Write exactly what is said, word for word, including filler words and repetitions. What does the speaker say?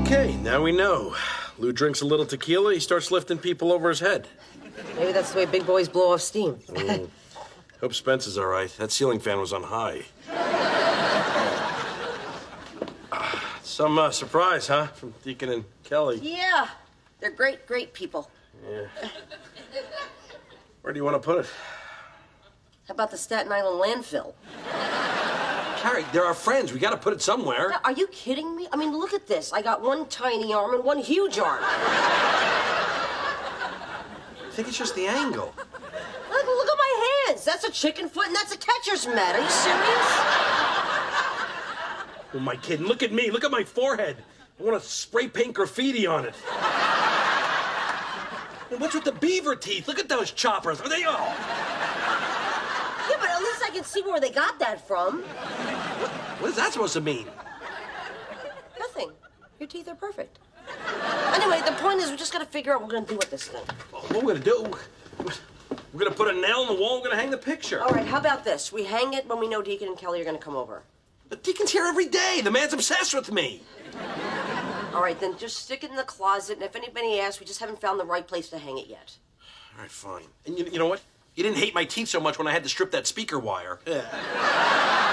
Okay, now we know. Lou drinks a little tequila, he starts lifting people over his head. Maybe that's the way big boys blow off steam. Mm. Hope Spence is all right. That ceiling fan was on high. uh, some uh, surprise, huh, from Deacon and Kelly? Yeah, they're great, great people. Yeah. Where do you want to put it? How about the Staten Island landfill? Carrie, they're our friends. We got to put it somewhere. Now, are you kidding me? I mean, look at this. I got one tiny arm and one huge arm. I think it's just the angle. Look, look at my hands. That's a chicken foot and that's a catcher's mitt. Are you serious? Who am I kidding? Look at me. Look at my forehead. I want to spray paint graffiti on it. And what's with the beaver teeth? Look at those choppers. Are they all? Yeah, but at least I can see where they got that from. What, what is that supposed to mean? Nothing. Your teeth are perfect. Anyway, the point is we just got to figure out what we're going to do with this thing. Well, what we're going to do, we're going to put a nail in the wall and we're going to hang the picture. All right, how about this? We hang it when we know Deacon and Kelly are going to come over. But Deacon's here every day. The man's obsessed with me. All right, then just stick it in the closet, and if anybody asks, we just haven't found the right place to hang it yet. All right, fine. And you, you know what? You didn't hate my teeth so much when I had to strip that speaker wire. Yeah.